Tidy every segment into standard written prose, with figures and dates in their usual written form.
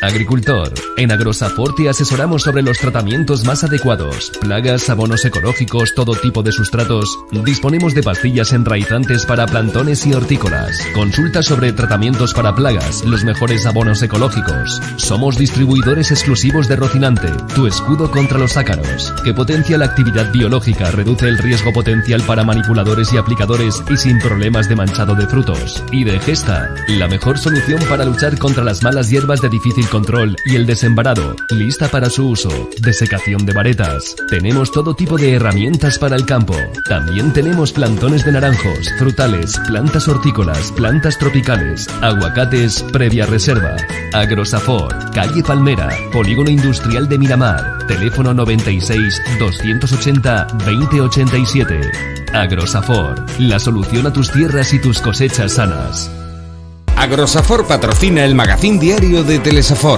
Agricultor. En Agrosafor te asesoramos sobre los tratamientos más adecuados. Plagas, abonos ecológicos, todo tipo de sustratos. Disponemos de pastillas enraizantes para plantones y hortícolas. Consulta sobre tratamientos para plagas, los mejores abonos ecológicos. Somos distribuidores exclusivos de Rocinante, tu escudo contra los ácaros, que potencia la actividad biológica, reduce el riesgo potencial para manipuladores y aplicadores y sin problemas de manchado de frutos. Y de Gesta, la mejor solución para luchar contra las malas hierbas de difícil control y el desembarado, lista para su uso. Desecación de varetas. Tenemos todo tipo de herramientas para el campo. También tenemos plantones de naranjos, frutales, plantas hortícolas, plantas tropicales, aguacates previa reserva. Agrosafor, calle Palmera, Polígono Industrial de Miramar, teléfono 96 280 2087. Agrosafor, la solución a tus tierras y tus cosechas sanas. Agrosafor patrocina el magazín diario de Telesafor.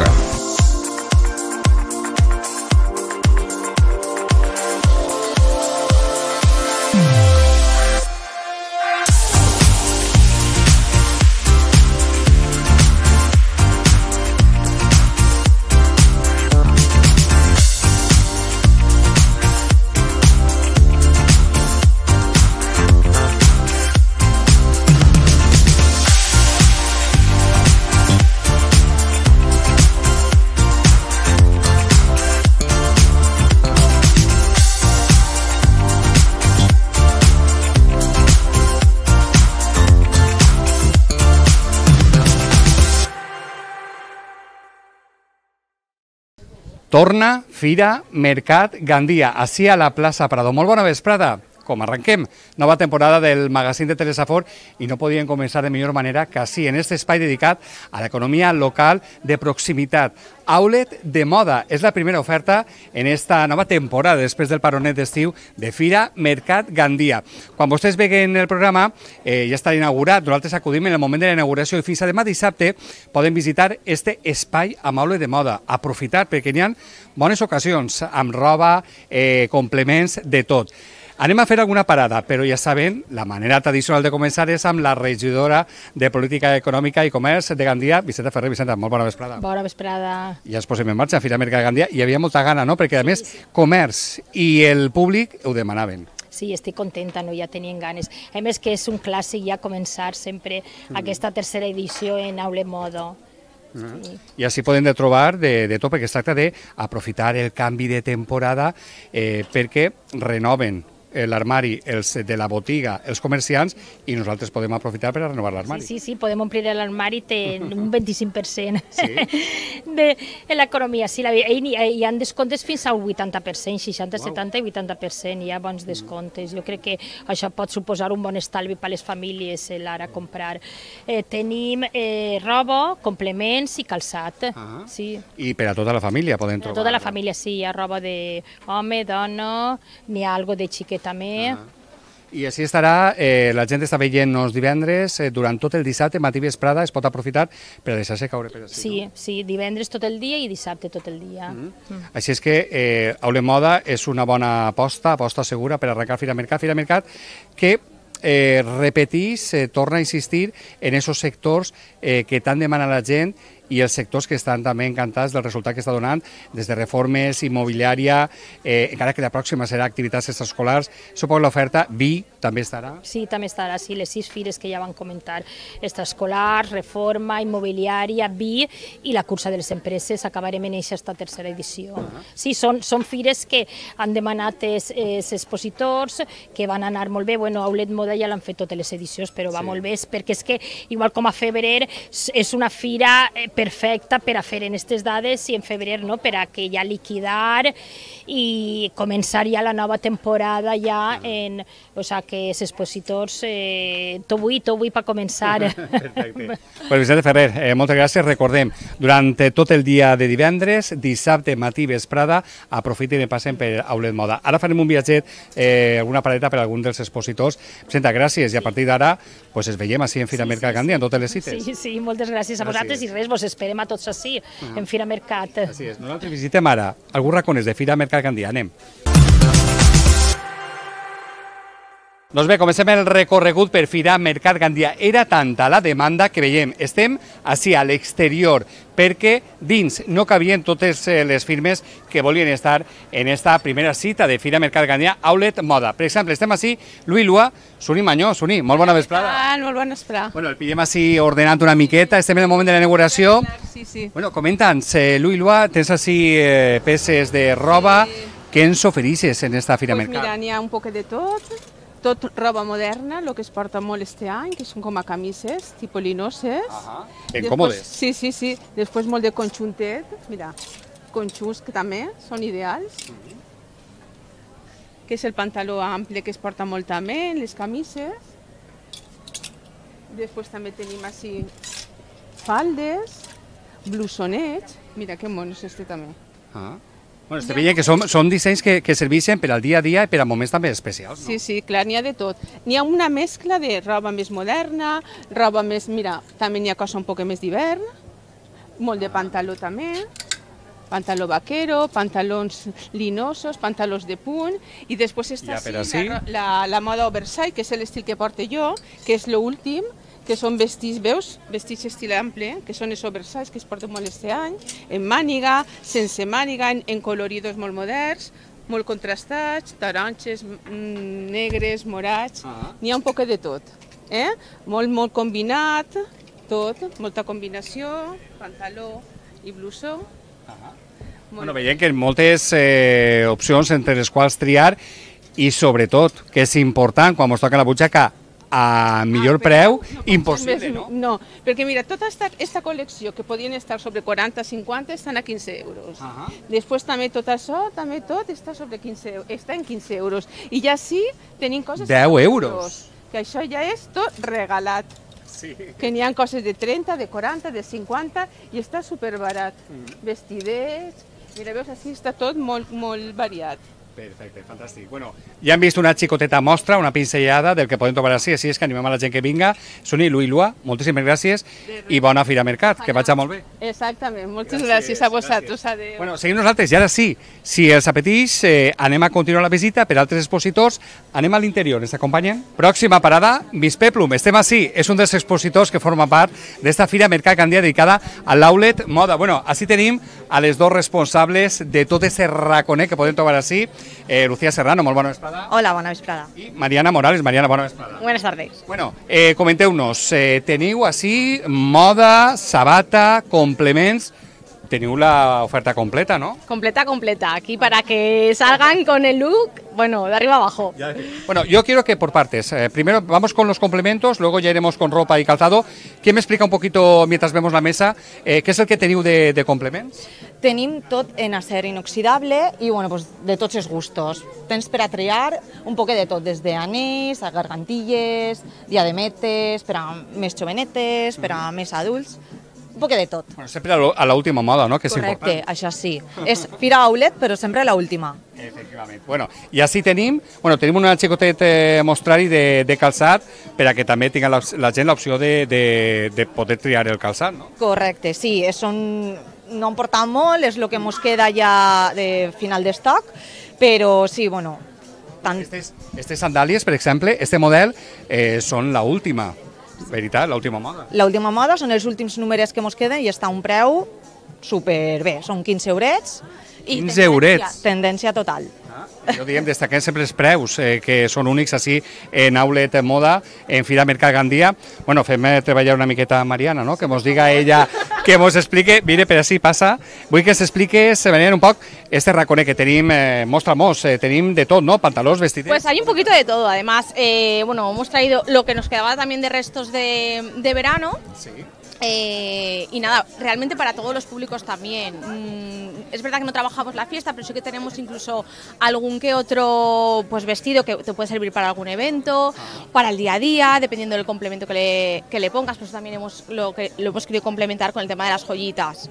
Torna, Fira, Mercat, Gandia, ací a la plaça Prado. Molt bona vesprada. Com arrenquem, nova temporada del magazín de Telesafor i no podíem començar de millor manera que així, en aquest espai dedicat a l'economia local de proximitat. Outlet de moda és la primera oferta en esta nova temporada després del paronet d'estiu de Fira Mercat Gandia. Quan vostès veguen el programa ja estarà inaugurat, nosaltres acudim en el moment de la inauguració i fins a demà dissabte poden visitar este espai amb Outlet de moda, aprofitar perquè n'hi ha bones ocasions amb roba, complements, de tot. Anem a fer alguna parada, però ja saben, la manera tradicional de començar és amb la regidora de Política Econòmica i Comerç de Gandia, Vicenta Ferrer. Vicenta, molt bona vesprada. Bona vesprada. Ja ens posem en marxa, Fira Mercat Gandia, i hi havia molta gana, no?, perquè a més, comerç i el públic ho demanaven. Sí, estic contenta, no? Ja tenien ganes. A més que és un clàssic ja començar sempre aquesta tercera edició en Outlet Moda. Sí. I així poden trobar de tot, perquè es tracta d'aprofitar el canvi de temporada perquè renoven l'armari de la botiga, els comerciants, i nosaltres podem aprofitar per a renovar l'armari. Sí, podem omplir l'armari, té un 25% de l'economia. Sí, hi ha descomptes fins al 80%, 60, 70 i 80%, hi ha bons descomptes. Jo crec que això pot suposar un bon estalvi per a les famílies a comprar. Tenim roba, complements i calçat. I per a tota la família podem trobar? Per a tota la família, sí, hi ha roba d'home, dona, n'hi ha algo de xiquet també. I així estarà, la gent està veient-nos divendres, durant tot el dissabte, matí i vesprada, es pot aprofitar per a deixar-se caure per així. Sí, divendres tot el dia i dissabte tot el dia. Així és que Outlet Moda és una bona aposta segura per arrencar Fira Mercat, que repetís, torna a insistir en aquests sectors que tant demana la gent i els sectors que estan també encantats del resultat que està donant, des de reformes, immobiliària, encara que la pròxima serà activitats extraescolars. Suposo l'oferta, vi també estarà? Sí, també estarà, sí, les 6 fires que ja van comentar, extraescolars, reforma, immobiliària, vi i la cursa de les empreses, acabarem en aquesta tercera edició. Sí, són fires que han demanat els expositors, que van anar molt bé. Bueno, Outlet Moda ja l'han fet totes les edicions, però va molt bé, perquè és que, igual com a febrer, és una fira perfecta per a fer en aquestes dades i en febrer, no?, per a que ja liquidar i començar ja la nova temporada ja en... O sigui, que els expositors tot vull per començar. Perfecte. Pues Vicente Ferrer, moltes gràcies. Recordem, durant tot el dia de divendres, dissabte, matí, vesprada, aprofitin i passen per Outlet Moda. Ara farem un viatget, alguna paradeta per a algun dels expositors. Vicenta, gràcies, i a partir d'ara es veiem així en Fira Mercat Gandia, en totes les cites. Sí, moltes gràcies a vosaltres i res, vos esperem a tots així, en Fira Mercat. Així és. Nosaltres visitem ara alguns racons de Fira Mercat Gandia. Anem. Doncs bé, comencem el recorregut per Fira Mercat Gandia. Era tanta la demanda que veiem, estem així a l'exterior, perquè dins no cabien totes les firmes que volien estar en esta primera cita de Fira Mercat Gandia Outlet Moda. Per exemple, estem així, Louis Lua, Suni Mañó. Suni, molt bona vesprada. Molt bona vesprada. Bueno, el pillem així ordenant una miqueta, estem en el moment de la inauguració. Sí, sí. Bueno, comenta'ns, Louis Lua, tens així peces de roba, què ens ofereixes en esta Fira Mercat? Mira, n'hi ha un poc de tot roba moderna, el que es porta molt este any, que són com a camises, tipus linoses. Ben còmodes. Sí, sí, sí. Després molt de conjuntet, mira, conjunts que també són ideals. Que és el pantaló ample que es porta molt també, les camises. Després també tenim així faldes, blusonets. Mira que monos este també. Bueno, estem veient que són dissenys que serveixen per al dia a dia i per a moments també especials, no? Sí, sí, clar, n'hi ha de tot. N'hi ha una mescla de roba més moderna, roba més... Mira, també n'hi ha cosa un poc més d'hivern, molt de pantaló també, pantaló vaquero, pantalons linosos, pantalons de punt, i després està així la moda oversize, que és l'estil que porto jo, que és l'últim, que són vestits, veus? Vestits estil ample, que són els oversize que es porten molt este any, en màniga, sense màniga, en coloridos molt moderns, molt contrastats, taronges, negres, morats, n'hi ha un poc de tot. Molt combinat, tot, molta combinació, pantaló i blusó. Bueno, veiem que hi ha moltes opcions entre les quals triar i sobretot, que és important quan ens toca la butxaca, a millor preu, impossible, no? No, perquè mira, tota esta col·lecció que podien estar sobre 40-50 estan a 15 euros. Després també tot això, també tot està sobre 15 euros, està en 15 euros. I ja sí, tenim coses... 10 euros! Que això ja és tot regalat. Que n'hi ha coses de 30, de 40, de 50 i està superbarat. Vestidets, mira, veus, així està tot molt variat. Perfecte, fantàstic. Bueno, ja hem vist una xicoteta mostra, una pinzellada del que podem trobar així és que animem a la gent que vinga. Suni, Louis Lua, moltíssimes gràcies i bona Fira Mercat, que vagi molt bé. Exactament, moltes gràcies a vosaltres. Adéu. Bueno, seguim nosaltres, i ara sí, si els apeteix, anem a continuar la visita per altres expositors, anem a l'interior, ens acompanyen? Pròxima parada, Bispeplum, estem així, és un dels expositors que forma part d'esta Fira Mercat Gandia dedicada a l'Outlet Moda. Bueno, així tenim a les dos responsables de tot aquest raconet que podem trobar així. Lucía Serrano, molt bona vesprada. Hola, bona vesprada. I Mariana Morales. Mariana, bona vesprada. Buenas tardes. Bueno, comenteu-nos, teniu així moda, sabata, complements, teniu la oferta completa, ¿no? Completa, aquí para que salgan con el look, bueno, de arriba abajo. Bueno, yo quiero que por partes, primero vamos con los complementos, luego ya iremos con ropa y calzado. ¿Quién me explica un poquito, mientras vemos la mesa, qué es el que teniu de complements? Tenim tot en acer inoxidable i bueno, pues, de tots els gustos. Tens per a triar un poc de tot, des d'anells, a gargantilles, diademetes, per a més jovenetes, per a més adults, un poc de tot. Bueno, sempre a l'última moda, ¿no? Que és correcte, important. això sí. És Fira Outlet, però sempre a l'última. Efectivament. Bueno, i així tenim una xicotet mostrari de calçat per a que també tinga la gent l'opció de poder triar el calçat, no? Correcte, sí, no en portam molt, és el que ens queda ja de final d'estoc, però sí, bueno... Estes sandàlies, per exemple, este model són l'última, veritat, l'última moda. L'última moda són els últims números que ens queden i està a un preu superbé, són 15 eurets. 15 eurets? Tendència total. Jo diem, destaquem sempre els preus, que són únics així en Outlet Moda, en Fira Mercat Gandia. Bueno, fem treballar una miqueta a Mariana, no? Que ens diga ella, que ens explique, mire, per així passa, vull que s'expliques, Mariana, un poc, este raconet que tenim, mostra-mos, tenim de tot, ¿no? Pantalons, vestidets. Pues hay un poquito de todo, además, bueno, hemos traído lo que nos quedaba también de restos de verano. Sí. Y nada, realmente para todos los públicos también. Es verdad que no trabajamos la fiesta, pero sí que tenemos incluso algún que otro pues vestido que te puede servir para algún evento, para el día a día, dependiendo del complemento que le pongas. Pues también lo hemos querido complementar con el tema de las joyitas.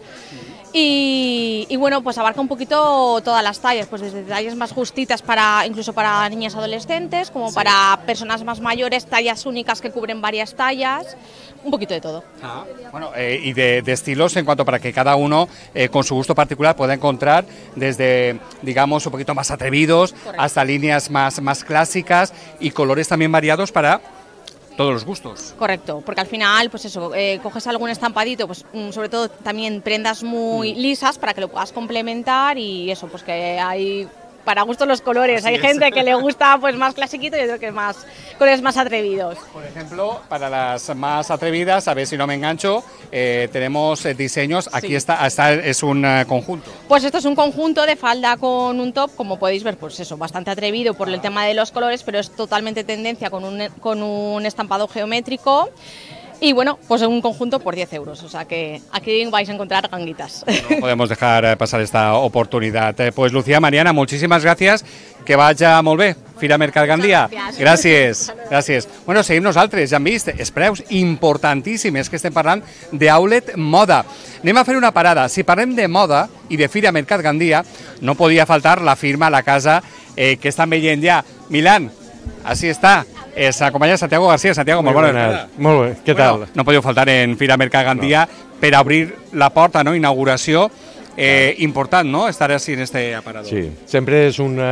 Y bueno, pues abarca un poquito todas las tallas, pues desde tallas más justitas incluso para niñas adolescentes, como para personas más mayores, tallas únicas que cubren varias tallas, un poquito de todo. Bueno, y de estilos en cuanto para que cada uno con su gusto particular pueda encontrar desde, digamos, un poquito más atrevidos hasta líneas más clásicas y colores también variados para todos los gustos. Correcto, porque al final, pues eso, coges algún estampadito, pues sobre todo también prendas muy lisas para que lo puedas complementar y eso, pues que hay para gustos los colores. Así hay gente que le gusta pues más clasiquito y otro que más colores más atrevidos. Por ejemplo, para las más atrevidas, a ver si no me engancho, tenemos diseños. Aquí está, es un conjunto. Pues esto es un conjunto de falda con un top, como podéis ver, pues eso, bastante atrevido por el tema de los colores, pero es totalmente tendencia con un estampado geométrico. Y bueno, pues un conjunto por 10 euros, o sea que aquí vais a encontrar ganguitas. No podemos dejar pasar esta oportunidad. Pues Lucía, Mariana, muchísimas gracias, que vaya molt bé. Fira Mercat Gandia. Gràcies. Bueno, seguim nosaltres, ja hem vist, els preus importantíssims, que estem parlant d'Outlet Moda. Anem a fer una parada. Si parlem de moda i de Fira Mercat Gandia, no podia faltar la firma, la casa, que estan veient ja. Milán, així està. Es acompaña Santiago García. Santiago, molt bona. Molt bé, què tal? No podeu faltar en Fira Mercat Gandia per obrir la porta, no? Inauguració. Important, no?, estar així en este aparador. Sí, sempre és un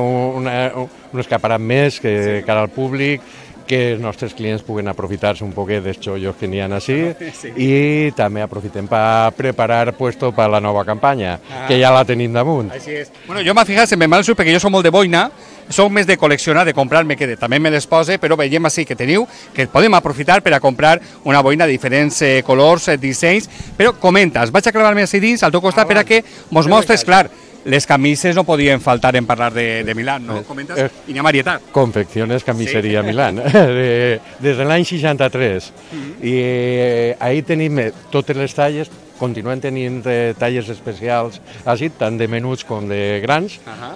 escaparat més que cara al públic, que els nostres clients puguen aprofitar-se un poquet dels xollos que n'hi ha així i també aprofitem per preparar puesto per la nova campanya, que ja la tenim damunt. Així és. Bueno, jo m'ha fijat, se me mal surt, perquè jo soc molt de boina, soc més de col·leccionar, de comprar, me quede. També me les pose, però veiem així que teniu, que podem aprofitar per a comprar una boina de diferents colors, dissenys, però comentes, vaig a clavar-me així dins, al teu costat, per a que mos mostres, clar, les camises no podien faltar en parlar de Milán, no? Comentes, i n'hi ha varietat. Confecciones Camiseria Milán, des de l'any 63. I ahí tenim totes les talles, continuen tenint talles especials, així, tant de menuts com de grans.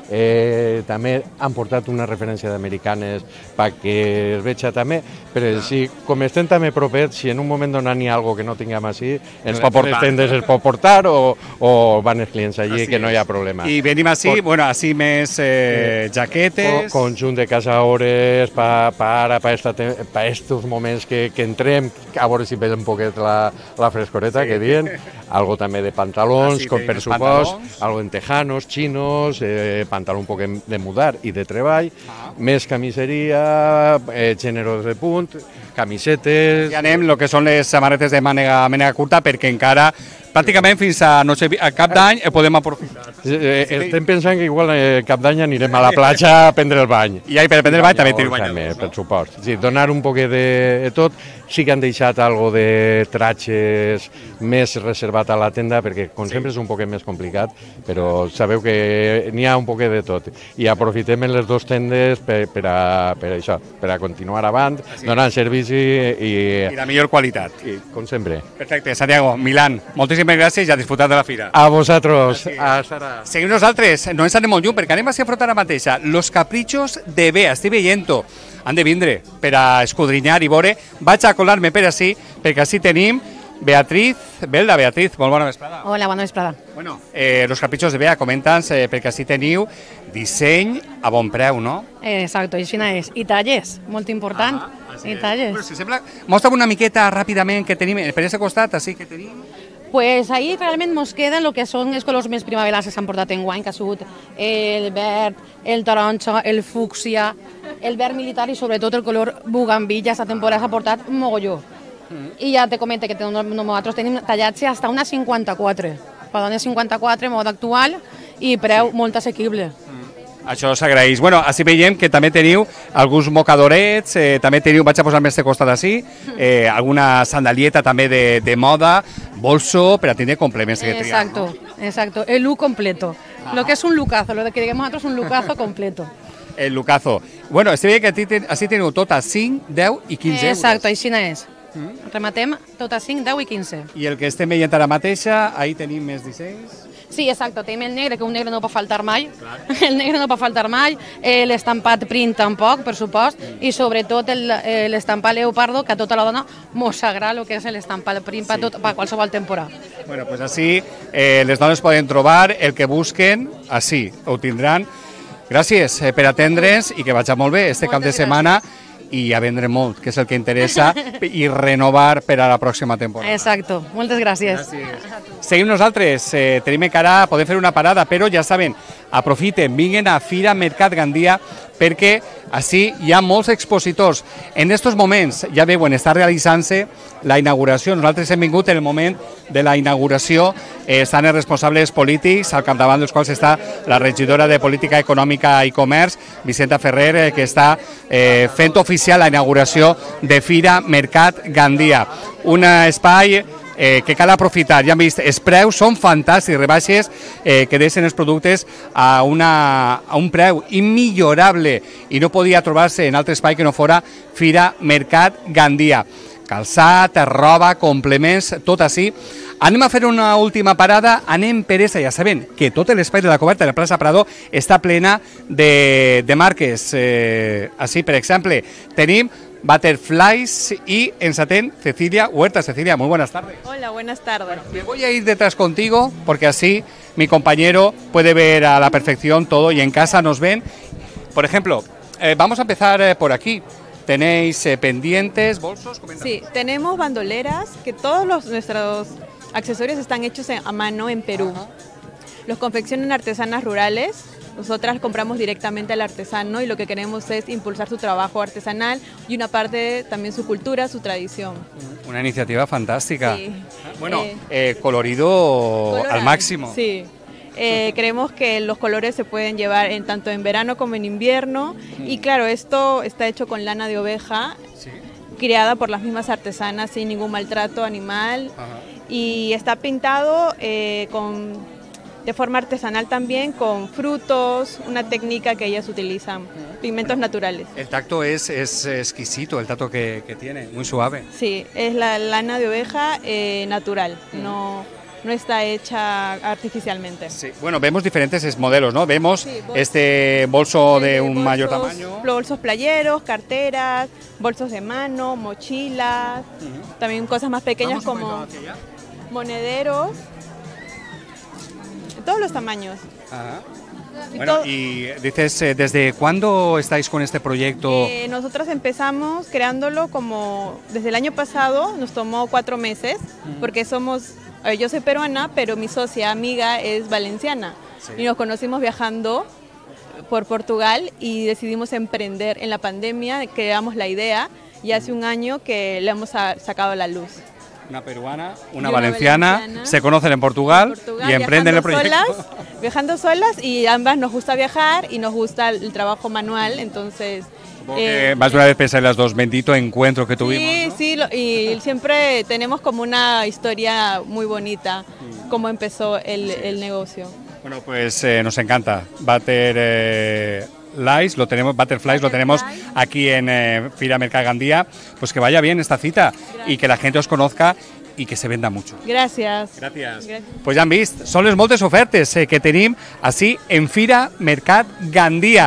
També han portat una referència d'americanes perquè es veja també, però si, com estem també propets, si en un moment donat n'hi ha alguna que no tinguem així, ens les tendes es pot portar o van els clients allí, que no hi ha problema. I venim així, bueno, així més jaquetes... Conjunt de casaores per estos moments que entrem, a veure si veiem un poquet la frescoreta que diuen, algo també de pantalons, com per supost, algo en tejanos, chinos, pantaló un poc de mudar i de treball, més camiseria, gèneres de punt, camisetes... Ja anem el que són les samarretes de mànega curta, perquè encara pràcticament fins a cap d'any podem aprofitar. Estem pensant que igual cap d'any anirem a la platja a prendre el bany. I per prendre el bany també teniu banyadors, no? Per supost. Sí, donar un poc de tot. Sí que han deixat algo de tratges més reservat a la tenda, perquè com sempre és un poquet més complicat, però sabeu que n'hi ha un poquet de tot. I aprofitem en les dues tendes per això, per a continuar avant, donant servici i la millor qualitat. Com sempre. Perfecte, Santiago, Milán, moltíssimes gràcies i a disfrutar de la fira. A vosaltres. Seguim nosaltres, no ens anem molt lluny, perquè anem a afrontar la mateixa. Los caprichos de Bea, estic veient-ho. Han de vindre per a escudrinyar i veure. Vaig a colar-me per així, perquè així tenim Beatriz, Belda, Beatriz, molt bona vesprada. Hola, bona vesprada. Bueno, los caprichos de Bea, comenta'ns, perquè així teniu disseny a bon preu, no? Exacto, i així és. I talles, molt important. I talles. Pues si sembla, mostra'm una miqueta ràpidament que tenim per aquest costat, així que tenim... Pues ahí realment ens queden el que són els colors més primaverals que s'han portat enguany, que ha sigut el verd, el taronja, el fúcsia, el verd militar i sobretot el color bugambilla. Esta temporada s'ha portat un mogolló. I ja te comento que nosaltres tenim tallatge fins a una 54. Per una 54, moda actual i preu molt assequible. Això s'agraeix. Bueno, així veiem que també teniu alguns mocadorets, també teniu, vaig a posar-me este costat així, alguna sandalieta també de moda, bolso, per a tindre complements que triar. Exacto, el look completo. Lo que es un lookazo, lo que digamos nosotros un lookazo completo. El lookazo. Bueno, estic veient que així teniu tot a 5, 10 i 15 euros. Exacto, així és. Rematem tot a 5, 10 i 15. I el que estem veient ara mateixa, ahí tenim més dissenys. Sí, exacte, tenim el negre, que un negre no pot faltar mai, el negre no pot faltar mai, l'estampat print tampoc, per supost, i sobretot l'estampat leopardo, que a tota la dona mos agrada el que és l'estampat print per qualsevol temporada. Bueno, pues així les dones poden trobar el que busquen, així, ho tindran. Gràcies per atendre'ns i que vagi molt bé este cap de setmana i a vendre molt, que és el que interessa, i renovar per a la pròxima temporada. Exacto, moltes gràcies. Seguim nosaltres, tenim encara, podem fer una parada, però ja saben, aprofiten, vinguin a Fira Mercat Gandia, perquè així hi ha molts expositors. En aquests moments, ja veuen, està realitzant-se la inauguració. Nosaltres hem vingut en el moment de la inauguració, estan els responsables polítics, al capdavant dels quals està la regidora de Política Econòmica i Comerç, Vicenta Ferrer, que està fent oficial la inauguració de Fira Mercat Gandia. Un espai que cal aprofitar. Ja hem vist, els preus són fantàstics, rebaixes que deixen els productes a un preu immillorable i no podia trobar-se en altre espai que no fora Fira Mercat Gandia. Calçat, roba, complements, tot així. Anem a fer una última parada, anem per esa, ja sabem que tot l'espai de la coberta de la plaça Prado està plena de marques. Així, per exemple, tenim Butterflies y ens atén Cecilia Huerta. Cecilia, muy buenas tardes. Hola, buenas tardes. Bueno, me voy a ir detrás contigo porque así mi compañero puede ver a la perfección todo y en casa nos ven. Por ejemplo, vamos a empezar por aquí. ¿Tenéis pendientes, bolsos? Coméntanos. Sí, tenemos bandoleras, que todos nuestros accesorios están hechos a mano en Perú. Ajá. Los confeccionan artesanas rurales. Nosotras compramos directamente al artesano y lo que queremos es impulsar su trabajo artesanal y una parte también su cultura, su tradición. Una iniciativa fantástica. Sí. Bueno, colorido al máximo. Sí. Creemos que los colores se pueden llevar tanto en verano como en invierno y claro, esto está hecho con lana de oveja, ¿sí?, criada por las mismas artesanas sin ningún maltrato animal. Ajá. Y está pintado de forma artesanal también, con frutos, una técnica que ellas utilizan, pigmentos naturales. El tacto es exquisito, el tacto que tiene, muy suave. Sí, es la lana de oveja natural, no está hecha artificialmente. Sí. Bueno, vemos diferentes modelos, ¿no? Vemos este bolso de un mayor tamaño. Bolsos playeros, carteras, bolsos de mano, mochilas, también cosas más pequeñas como monederos. Todos los tamaños. Ajá. Bueno, y dices, ¿desde cuándo estáis con este proyecto? Nosotros empezamos creándolo como desde el año pasado, nos tomó 4 meses, porque yo soy peruana, pero mi socia, amiga, es valenciana. Sí. Y nos conocimos viajando por Portugal y decidimos emprender en la pandemia, creamos la idea y hace un año que le hemos sacado a la luz. Una peruana, una valenciana, se conocen en Portugal y emprenden el proyecto. Viajando solas y ambas nos gusta viajar y nos gusta el trabajo manual, entonces... más de una vez pensáis las dos, bendito encuentro que tuvimos, sí, ¿no? Sí, y siempre tenemos como una historia muy bonita, cómo empezó el negocio. Bueno, pues nos encanta. Butterflies lo tenemos aquí en Fira Mercat Gandia. Pues que vaya bien esta cita. Gracias. Y que la gente os conozca i que se venda mucho. Gràcies. Gràcies. Pues ja han vist, són les moltes ofertes que tenim així en Fira Mercat Gandia.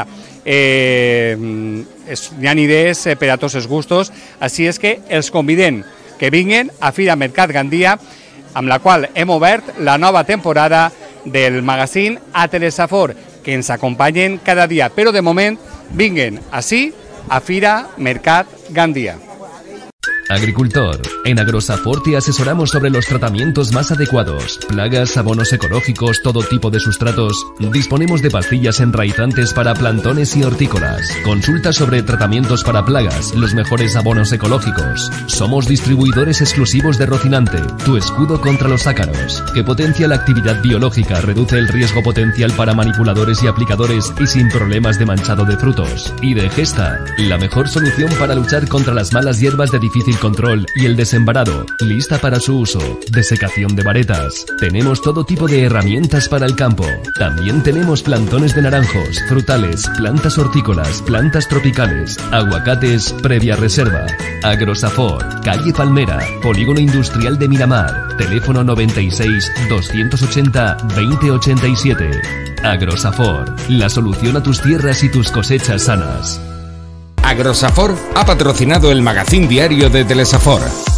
Hi ha idees per a tots els gustos, així és que els convidem que vinguin a Fira Mercat Gandia, amb la qual hem obert la nova temporada del magazín a Telesafor, que ens acompanyen cada dia, però de moment vinguin així a Fira Mercat Gandia. Agricultor, en Agrosafor te asesoramos sobre los tratamientos más adecuados, plagas, abonos ecológicos, todo tipo de sustratos. Disponemos de pastillas enraizantes para plantones y hortícolas. Consulta sobre tratamientos para plagas, los mejores abonos ecológicos. Somos distribuidores exclusivos de Rocinante, tu escudo contra los ácaros, que potencia la actividad biológica, reduce el riesgo potencial para manipuladores y aplicadores y sin problemas de manchado de frutos. Y de Gesta, la mejor solución para luchar contra las malas hierbas de difícil control y el desembarado, lista para su uso, desecación de varetas. Tenemos todo tipo de herramientas para el campo. También tenemos plantones de naranjos, frutales, plantas hortícolas, plantas tropicales, aguacates previa reserva. Agrosafor, calle Palmera, Polígono Industrial de Miramar, teléfono 96 280 2087. Agrosafor, la solución a tus tierras y tus cosechas sanas. Agrosafor ha patrocinado el magazín diario de Telesafor.